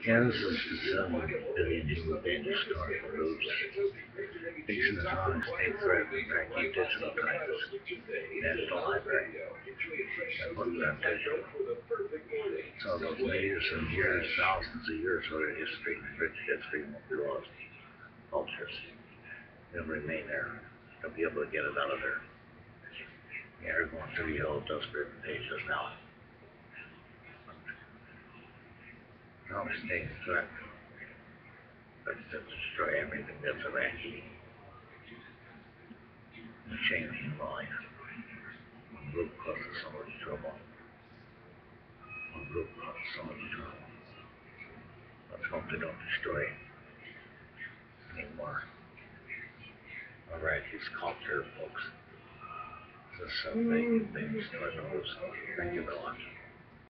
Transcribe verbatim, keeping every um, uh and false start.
Kansas is seven billion human beings starting to lose. Nation is on a state threat to keep digital titles. National Library. That books are digital. So those millions and years, thousands of years of history, rich history, lost cultures. They'll remain there. They'll be able to get it out of there. Yeah, they're going through the old desperate pages now. Now the state threat. That's to destroy everything that's around you. And changing life. One group causes so much trouble. One group causes so much trouble. Let's hope they don't destroy it anymore. Alright, these culture folks. This is uh, making things start to lose. Thank you very much.